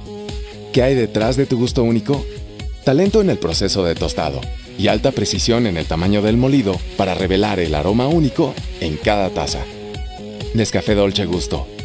¿Qué hay detrás de tu gusto único? Talento en el proceso de tostado y alta precisión en el tamaño del molido para revelar el aroma único en cada taza. Nescafé Dolce Gusto.